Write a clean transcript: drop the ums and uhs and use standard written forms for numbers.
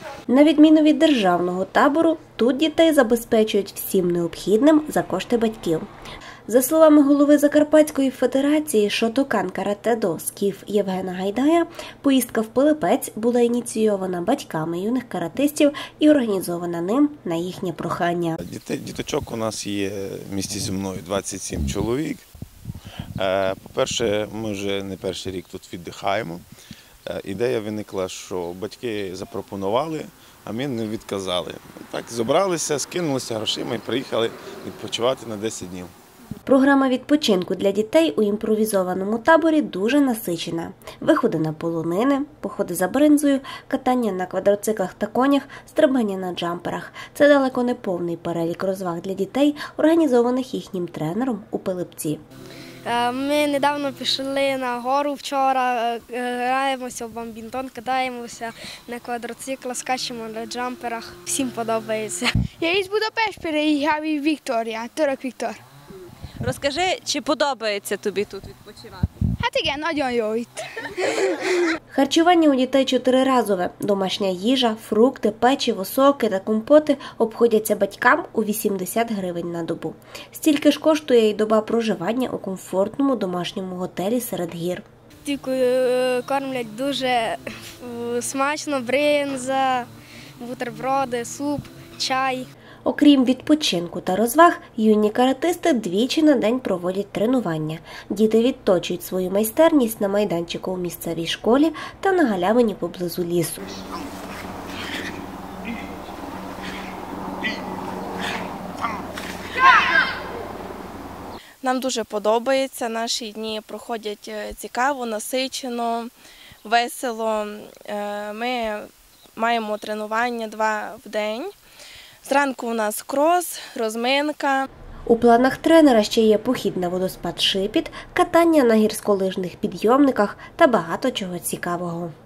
На відміну від державного табору, тут дітей забезпечують всім необхідним за кошти батьків. За словами голови Закарпатської федерації Шотокан карате-до «Скіф» Євгена Гайдая, поїздка в Пилипець була ініційована батьками юних каратистів і організована ним на їхнє прохання. Діточок у нас є в місті зі мною 27 чоловік. По-перше, ми вже не перший рік тут віддихаємо. Ідея виникла, що батьки запропонували, а ми не відказали. Так зібралися, скинулися грошима і приїхали відпочивати на 10 днів. Програма відпочинку для дітей у імпровізованому таборі дуже насичена. Виходи на полонини, походи за бринзою, катання на квадроциклах та конях, стрибання на джамперах. Це далеко не повний перелік розваг для дітей, організованих їхнім тренером у Пилипці. Ми недавно пішли на гору вчора, граємося в бадмінтон, катаємося на квадроциклах, скачемо на джамперах. Всім подобається. Я із Будапешт переїхав і Вікторія, Török Viktor. Розкажи, чи подобається тобі тут відпочивати? Hát igen, nagyon jó itt. Харчування у дітей чотириразове. Домашня їжа, фрукти, печиво, соки та компоти обходяться батькам у 80 гривень на добу. Стільки ж коштує й доба проживання у комфортному домашньому готелі серед гір. Кормлять дуже смачно, бринза, бутерброди, суп, чай. Окрім відпочинку та розваг, юні каратисти двічі на день проводять тренування. Діти відточують свою майстерність на майданчику у місцевій школі та на галявині поблизу лісу. Нам дуже подобається, наші дні проходять цікаво, насичено, весело. Ми маємо тренування 2 в день. Зранку у нас крос, розминка. У планах тренера ще є похід на водоспад Шипіт, катання на гірськолижних підйомниках та багато чого цікавого.